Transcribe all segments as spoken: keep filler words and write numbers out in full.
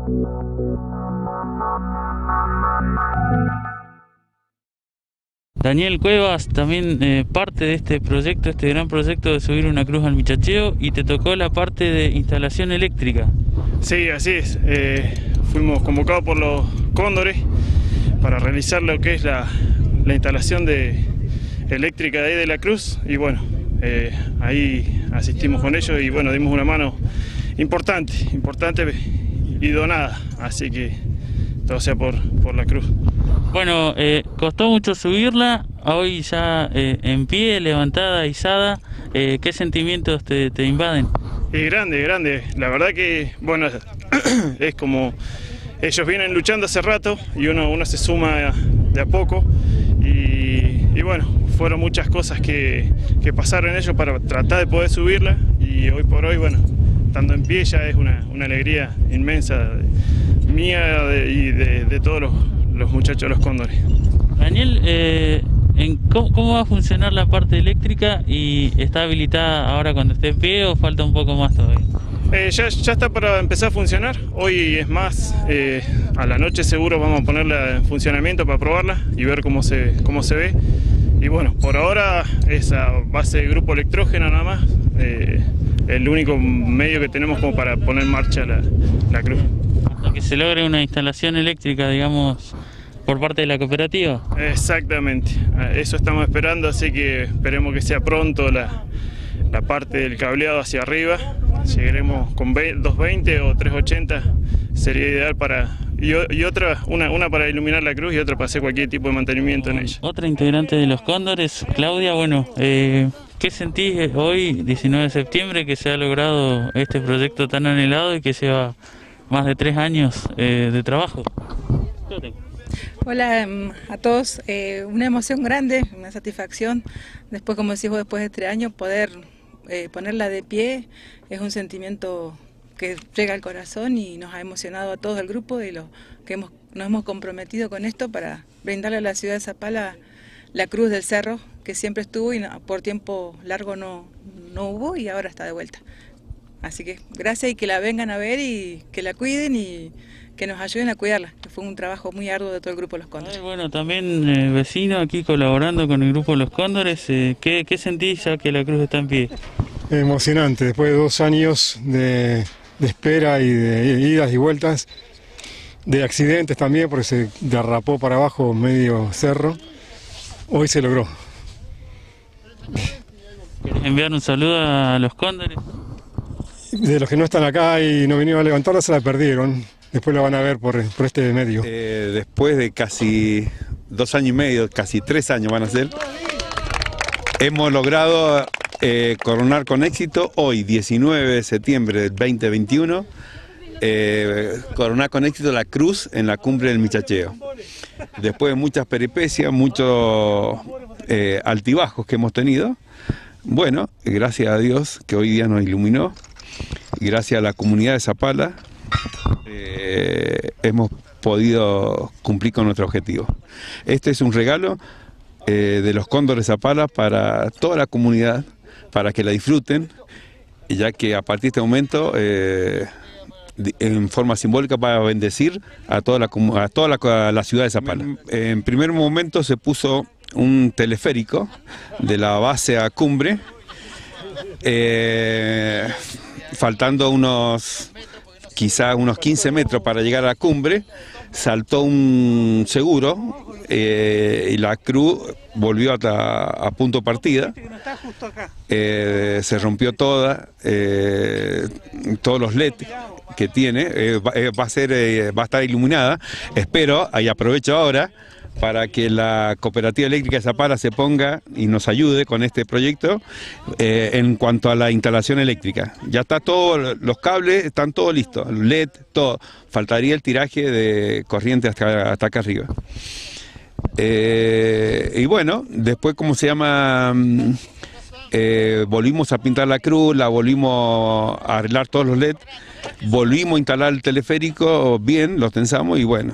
Daniel Cuevas, también eh, parte de este proyecto, este gran proyecto de subir una cruz al Michacheo, y te tocó la parte de instalación eléctrica. Sí, así es. Eh, fuimos convocados por los Cóndores para realizar lo que es la, la instalación de eléctrica de ahí de la cruz, y bueno, eh, ahí asistimos con ellos y bueno, dimos una mano importante, importante y donada, así que todo sea por, por la cruz. Bueno, eh, costó mucho subirla, hoy ya eh, en pie, levantada, izada, eh, ¿qué sentimientos te, te invaden? Y grande, grande, la verdad que, bueno, es como, ellos vienen luchando hace rato y uno, uno se suma de a poco, y, y bueno, fueron muchas cosas que, que pasaron ellos para tratar de poder subirla, y hoy por hoy, bueno, estando en pie ya es una, una alegría inmensa de, mía de, y de, de todos los, los muchachos de los Cóndores. Daniel, eh, en cómo, ¿cómo va a funcionar la parte eléctrica y está habilitada ahora cuando esté en pie o falta un poco más todavía? Eh, ya, ya está para empezar a funcionar, hoy es más, eh, a la noche seguro vamos a ponerla en funcionamiento para probarla y ver cómo se, cómo se ve. Y bueno, por ahora es a base de grupo electrógeno nada más, eh, el único medio que tenemos como para poner en marcha la, la cruz. Hasta que se logre una instalación eléctrica, digamos, por parte de la cooperativa. Exactamente, eso estamos esperando, así que esperemos que sea pronto la, la parte del cableado hacia arriba. Llegaremos con doscientos veinte o trescientos ochenta, sería ideal para... Y, y otra, una, una para iluminar la cruz y otra para hacer cualquier tipo de mantenimiento en ella. Otra integrante de los Cóndores, Claudia, bueno, eh, ¿qué sentís hoy, diecinueve de septiembre, que se ha logrado este proyecto tan anhelado y que lleva más de tres años eh, de trabajo? Hola a todos, eh, una emoción grande, una satisfacción, después, como decís vos, después de tres años poder eh, ponerla de pie, es un sentimiento que llega al corazón y nos ha emocionado a todo el grupo y lo que hemos, nos hemos comprometido con esto para brindarle a la ciudad de Zapala la cruz del cerro, que siempre estuvo y no, por tiempo largo no, no hubo, y ahora está de vuelta. Así que gracias, y que la vengan a ver y que la cuiden y que nos ayuden a cuidarla, que fue un trabajo muy arduo de todo el grupo Los Cóndores. Ay, bueno, también eh, vecino aquí colaborando con el grupo Los Cóndores, eh, ¿qué, ¿qué sentís ya que la cruz está en pie? Emocionante, después de dos años de, de espera y de idas y vueltas, de accidentes también, porque se derrapó para abajo medio cerro, hoy se logró. ¿Querés enviar un saludo a Los Cóndores? De los que no están acá y no vinieron a levantarla, se la perdieron. Después la van a ver por, por este medio. Eh, después de casi dos años y medio, casi tres años van a ser, hemos logrado eh, coronar con éxito hoy, diecinueve de septiembre del veinte veintiuno, eh, coronar con éxito la cruz en la cumbre del Michacheo. Después de muchas peripecias, muchos eh, altibajos que hemos tenido, bueno, gracias a Dios que hoy día nos iluminó, y gracias a la comunidad de Zapala, Eh, hemos podido cumplir con nuestro objetivo. Este es un regalo eh, de los Cóndores Zapala para toda la comunidad, para que la disfruten, ya que a partir de este momento, eh, en forma simbólica, va a bendecir a toda la, a toda la, a la ciudad de Zapala. En primer momento se puso un teleférico de la base a cumbre, eh, faltando unos... quizá unos quince metros para llegar a la cumbre, saltó un seguro eh, y la cruz volvió hasta a punto partida, eh, se rompió toda, eh, todos los L E D que tiene, eh, va, eh, va, a ser, eh, va a estar iluminada. Espero, y aprovecho ahora, para que la Cooperativa Eléctrica de Zapala se ponga y nos ayude con este proyecto eh, en cuanto a la instalación eléctrica. Ya está todo, los cables están todos listos, L E D, todo. Faltaría el tiraje de corriente hasta, hasta acá arriba. Eh, y bueno, después, ¿cómo se llama? Eh, volvimos a pintar la cruz, la volvimos a arreglar todos los L E D, volvimos a instalar el teleférico bien, los tensamos y bueno.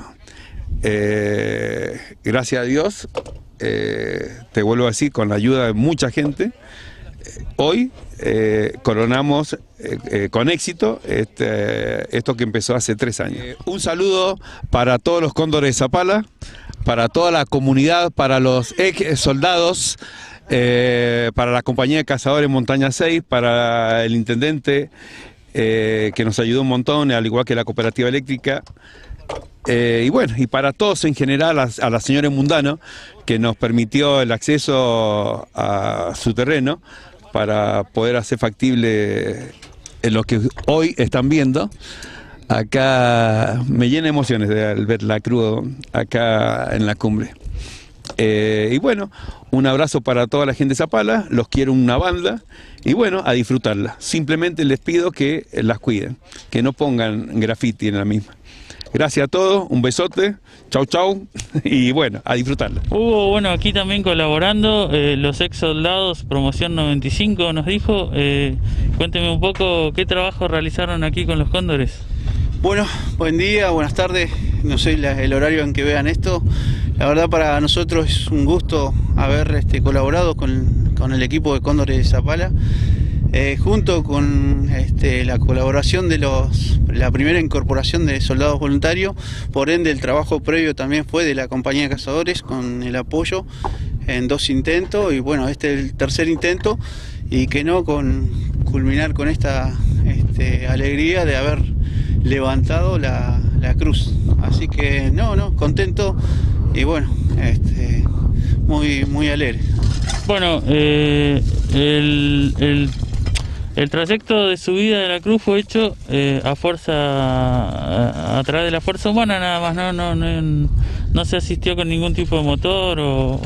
Eh, gracias a Dios, eh, te vuelvo a decir, con la ayuda de mucha gente, hoy eh, coronamos eh, eh, con éxito este, esto que empezó hace tres años. Eh, un saludo para todos los cóndores de Zapala, para toda la comunidad, para los ex soldados, eh, para la compañía de cazadores Montaña seis, para el intendente eh, que nos ayudó un montón, al igual que la cooperativa eléctrica. Eh, y bueno, y para todos en general, a, a la señora Mundano, que nos permitió el acceso a su terreno para poder hacer factible en lo que hoy están viendo. Acá me llena de emociones de al ver la cruz acá en la cumbre. Eh, y bueno, un abrazo para toda la gente de Zapala, los quiero una banda y bueno, a disfrutarla. Simplemente les pido que las cuiden, que no pongan graffiti en la misma. Gracias a todos, un besote, chau chau, y bueno, a disfrutarla. Hugo, bueno, aquí también colaborando, eh, los ex soldados, promoción noventa y cinco nos dijo, eh, cuénteme un poco qué trabajo realizaron aquí con los cóndores. Bueno, buen día, buenas tardes, no sé la, el horario en que vean esto. La verdad para nosotros es un gusto haber este, colaborado con, con el equipo de Cóndores de Zapala. Eh, junto con este, la colaboración de los, la primera incorporación de soldados voluntarios, por ende el trabajo previo también fue de la compañía de cazadores con el apoyo en dos intentos y bueno, este es el tercer intento y que no con culminar con esta este, alegría de haber levantado la, la cruz. Así que no, no, contento y bueno, este, muy, muy alegre. Bueno, eh, el, el El trayecto de subida de la cruz fue hecho eh, a fuerza a, a través de la fuerza humana nada más, no no no, no se asistió con ningún tipo de motor o,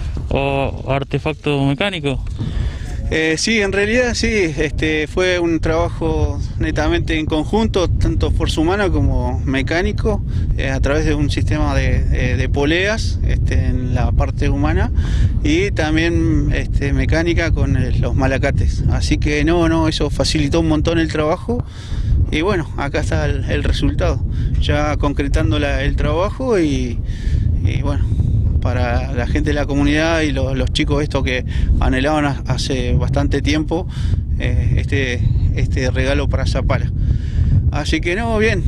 o artefacto mecánico. Eh, sí, en realidad sí, este, fue un trabajo netamente en conjunto, tanto fuerza humana como mecánico, eh, a través de un sistema de, de, de poleas este, en la parte humana y también este, mecánica con el, los malacates. Así que no, no, eso facilitó un montón el trabajo y bueno, acá está el, el resultado, ya concretando la, el trabajo y, y bueno, para la gente de la comunidad y los, los chicos estos que anhelaban hace bastante tiempo eh, este, este regalo para Zapala. Así que no, bien,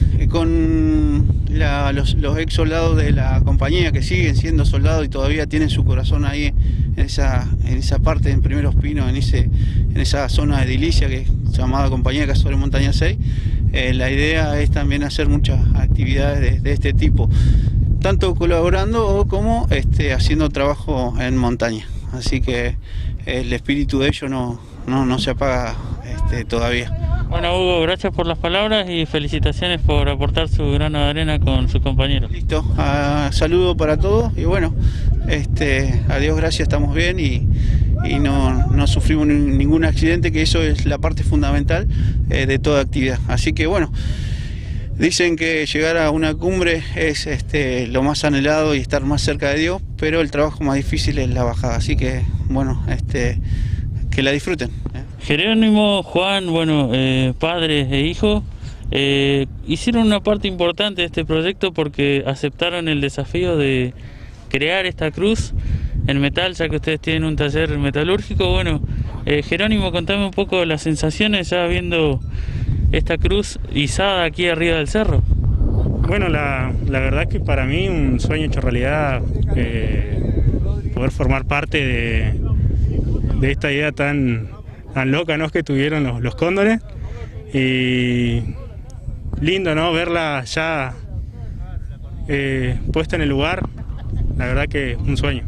con la, los, los ex soldados de la compañía que siguen siendo soldados y todavía tienen su corazón ahí en esa, en esa parte, en Primeros Pinos, en, ese, en esa zona edilicia que es llamada Compañía de Cazadores Montaña seis, eh, la idea es también hacer muchas actividades de, de este tipo, tanto colaborando como este, haciendo trabajo en montaña. Así que el espíritu de ellos no, no, no se apaga este, todavía. Bueno, Hugo, gracias por las palabras y felicitaciones por aportar su grano de arena con sus compañeros. Listo, uh, saludo para todos y bueno, este, adiós, gracias, estamos bien y, y no, no sufrimos ningún accidente, que eso es la parte fundamental eh, de toda actividad. Así que bueno, dicen que llegar a una cumbre es este, lo más anhelado y estar más cerca de Dios, pero el trabajo más difícil es la bajada, así que bueno, este, que la disfruten. ¿eh? Jerónimo, Juan, bueno, eh, padres e hijos, eh, hicieron una parte importante de este proyecto porque aceptaron el desafío de crear esta cruz en metal, ya que ustedes tienen un taller metalúrgico. Bueno, eh, Jerónimo, contame un poco las sensaciones ya viendo esta cruz izada aquí arriba del cerro. Bueno, la, la verdad es que para mí un sueño hecho realidad, eh, poder formar parte de, de esta idea tan, tan loca, ¿no?, que tuvieron los, los cóndores, y lindo, ¿no?, verla ya eh, puesta en el lugar. La verdad que un sueño.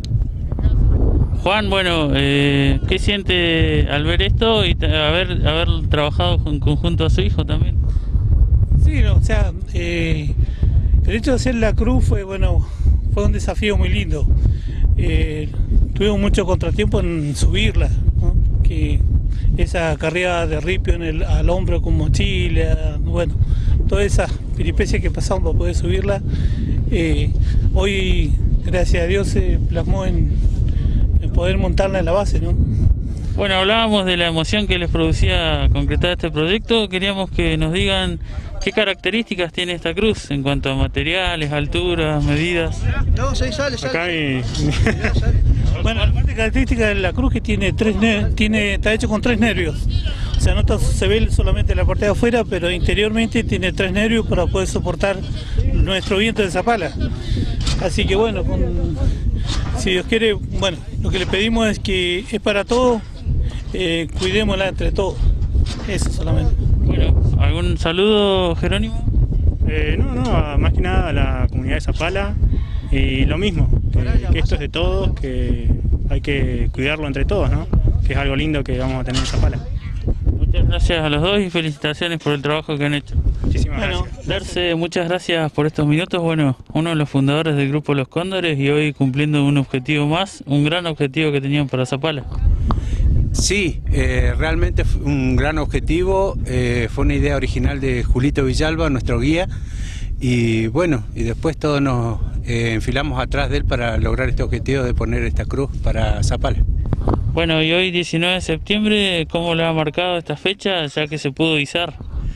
Juan, bueno, eh, ¿qué siente al ver esto y haber, haber trabajado en conjunto a su hijo también? Sí, no, o sea, eh, el hecho de hacer la cruz fue, bueno, fue un desafío muy lindo. Eh, tuvimos mucho contratiempo en subirla, ¿no? Que esa carrera de ripio en el, al hombro con mochila, bueno, todas esas peripecias que pasamos para poder subirla, eh, hoy, gracias a Dios, se plasmó en, en poder montarla en la base, ¿no? Bueno, hablábamos de la emoción que les producía concretar este proyecto. Queríamos que nos digan qué características tiene esta cruz en cuanto a materiales, alturas, medidas. No, sí, sale, sale. Acá mi... Bueno, la parte característica de la cruz que tiene tres tiene está hecho con tres nervios. O sea, no está, se ve solamente la parte de afuera, pero interiormente tiene tres nervios para poder soportar nuestro viento de Zapala. Así que bueno, con, si Dios quiere, bueno, lo que le pedimos es que es para todos, eh, cuidémosla entre todos. Eso solamente. Bueno, ¿algún saludo, Jerónimo? Eh, no, no, más que nada a la comunidad de Zapala, y lo mismo, que, que esto es de todos, que hay que cuidarlo entre todos, ¿no? Que es algo lindo que vamos a tener en Zapala. Muchas gracias a los dos y felicitaciones por el trabajo que han hecho. Muchísimas bueno, gracias. Darce, muchas gracias por estos minutos. Bueno, uno de los fundadores del grupo Los Cóndores y hoy cumpliendo un objetivo más, un gran objetivo que tenían para Zapala. Sí, eh, realmente fue un gran objetivo, eh, fue una idea original de Julito Villalba, nuestro guía, y bueno, y después todos nos eh, enfilamos atrás de él para lograr este objetivo de poner esta cruz para Zapala. Bueno, y hoy diecinueve de septiembre, ¿cómo le ha marcado esta fecha ya que se pudo izar?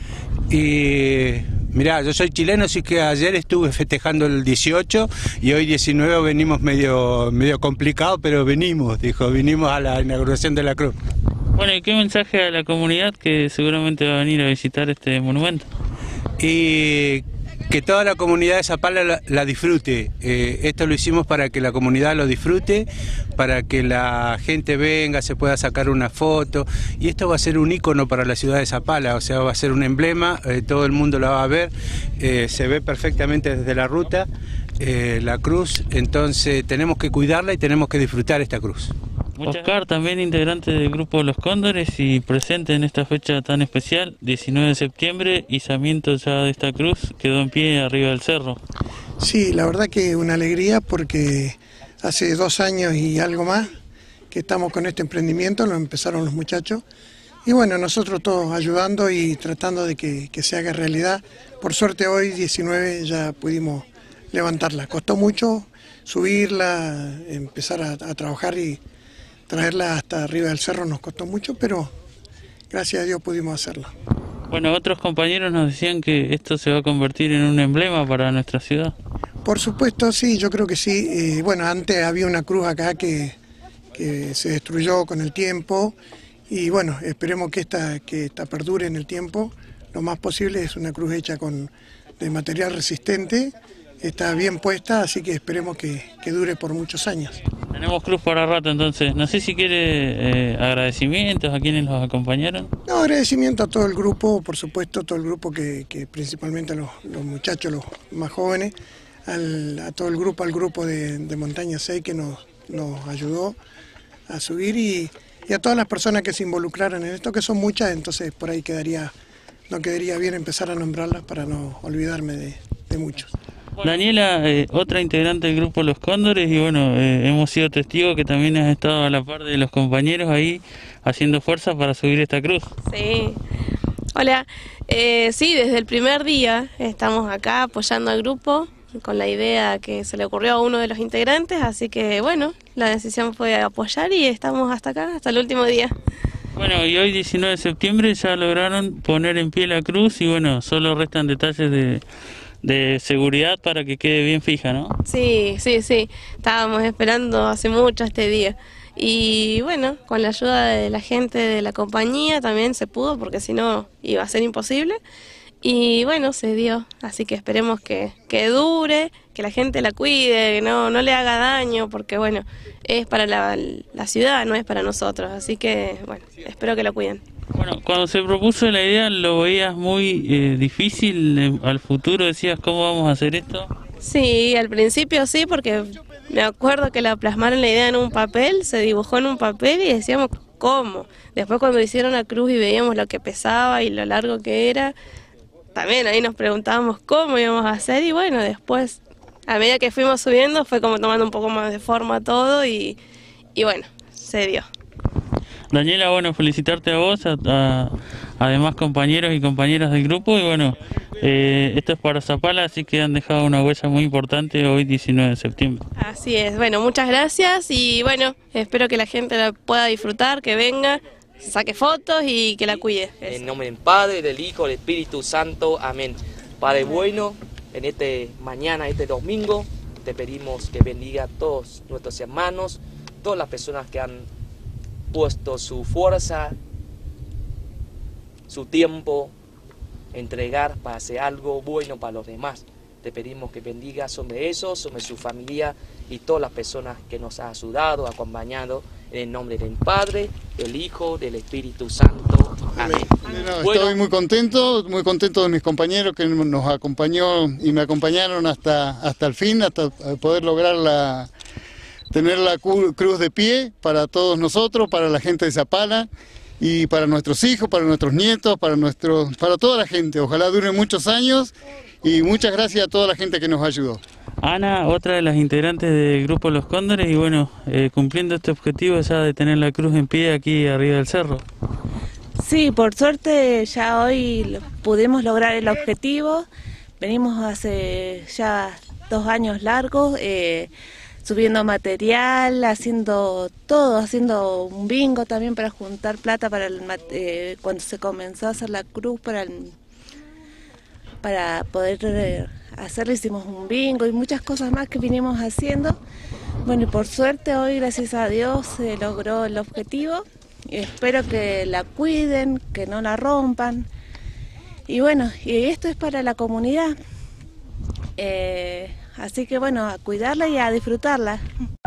Y mirá, yo soy chileno, así que ayer estuve festejando el dieciocho y hoy diecinueve venimos medio, medio complicado, pero venimos, dijo, vinimos a la inauguración de la cruz. Bueno, ¿y qué mensaje a la comunidad que seguramente va a venir a visitar este monumento? Y que toda la comunidad de Zapala la, la disfrute. Eh, esto lo hicimos para que la comunidad lo disfrute, para que la gente venga, se pueda sacar una foto, y esto va a ser un ícono para la ciudad de Zapala, o sea, va a ser un emblema, eh, todo el mundo la va a ver, eh, se ve perfectamente desde la ruta, eh, la cruz, entonces tenemos que cuidarla y tenemos que disfrutar esta cruz. Oscar, también integrante del grupo Los Cóndores y presente en esta fecha tan especial, diecinueve de septiembre, izamiento ya de esta cruz, quedó en pie arriba del cerro. Sí, la verdad que una alegría porque hace dos años y algo más que estamos con este emprendimiento, lo empezaron los muchachos, y bueno, nosotros todos ayudando y tratando de que, que se haga realidad. Por suerte hoy, diecinueve, ya pudimos levantarla. Costó mucho subirla, empezar a, a trabajar y traerla hasta arriba del cerro nos costó mucho, pero gracias a Dios pudimos hacerlo. Bueno, otros compañeros nos decían que esto se va a convertir en un emblema para nuestra ciudad. Por supuesto, sí, yo creo que sí. Eh, bueno, antes había una cruz acá que, que se destruyó con el tiempo y bueno, esperemos que esta, que esta perdure en el tiempo. Lo más posible es una cruz hecha con, de material resistente, está bien puesta, así que esperemos que, que dure por muchos años. Tenemos cruz para rato, entonces, no sé si quiere eh, agradecimientos a quienes los acompañaron. No, agradecimiento a todo el grupo, por supuesto, todo el grupo que, que principalmente a los, los muchachos, los más jóvenes, al, a todo el grupo, al grupo de, de Montaña seis que nos, nos ayudó a subir y, y a todas las personas que se involucraron en esto, que son muchas, entonces por ahí quedaría, no quedaría bien empezar a nombrarlas para no olvidarme de, de muchos. Daniela, eh, otra integrante del grupo Los Cóndores, y bueno, eh, hemos sido testigos que también has estado a la par de los compañeros ahí haciendo fuerza para subir esta cruz. Sí, hola, eh, sí, desde el primer día estamos acá apoyando al grupo con la idea que se le ocurrió a uno de los integrantes, así que bueno, la decisión fue apoyar y estamos hasta acá, hasta el último día. Bueno, y hoy diecinueve de septiembre ya lograron poner en pie la cruz y bueno, solo restan detalles de... de seguridad para que quede bien fija, ¿no? Sí, sí, sí, estábamos esperando hace mucho este día y bueno, con la ayuda de la gente de la compañía también se pudo porque si no iba a ser imposible y bueno, se dio, así que esperemos que, que dure, que la gente la cuide, que no, no le haga daño porque bueno, es para la, la ciudad, no es para nosotros, así que bueno, espero que la cuiden. Bueno, cuando se propuso la idea, ¿lo veías muy eh, difícil eh, al futuro? ¿Decías cómo vamos a hacer esto? Sí, al principio sí, porque me acuerdo que la plasmaron la idea en un papel, se dibujó en un papel y decíamos cómo. Después cuando hicieron la cruz y veíamos lo que pesaba y lo largo que era, también ahí nos preguntábamos cómo íbamos a hacer y bueno, después a medida que fuimos subiendo fue como tomando un poco más de forma todo y, y bueno, se dio. Daniela, bueno, felicitarte a vos, a, a, a demás compañeros y compañeras del grupo y bueno, eh, esto es para Zapala, así que han dejado una huella muy importante hoy diecinueve de septiembre. Así es, bueno, muchas gracias y bueno, espero que la gente la pueda disfrutar, que venga, saque fotos y que la cuide. En nombre del Padre, del Hijo, del Espíritu Santo, amén. Padre bueno, en este mañana, este domingo, te pedimos que bendiga a todos nuestros hermanos, todas las personas que han puesto su fuerza, su tiempo, entregar para hacer algo bueno para los demás. Te pedimos que bendiga sobre eso, sobre su familia y todas las personas que nos han ayudado, acompañado, en el nombre del Padre, del Hijo, del Espíritu Santo. Amén. No, bueno. Estoy muy contento, muy contento de mis compañeros que nos acompañó y me acompañaron hasta, hasta el fin, hasta poder lograr la, tener la cruz de pie para todos nosotros, para la gente de Zapala y para nuestros hijos, para nuestros nietos, para, nuestros, para toda la gente. Ojalá dure muchos años y muchas gracias a toda la gente que nos ayudó. Ana, otra de las integrantes del grupo Los Cóndores, y bueno, eh, cumpliendo este objetivo ya de tener la cruz en pie aquí arriba del cerro. Sí, por suerte ya hoy pudimos lograr el objetivo. Venimos hace ya dos años largos, eh, subiendo material, haciendo todo, haciendo un bingo también para juntar plata para el, eh, cuando se comenzó a hacer la cruz para el, para poder eh, hacerlo, hicimos un bingo y muchas cosas más que vinimos haciendo. Bueno, y por suerte hoy, gracias a Dios, se logró el objetivo. Y espero que la cuiden, que no la rompan. Y bueno, y esto es para la comunidad. Eh, así que bueno, a cuidarla y a disfrutarla.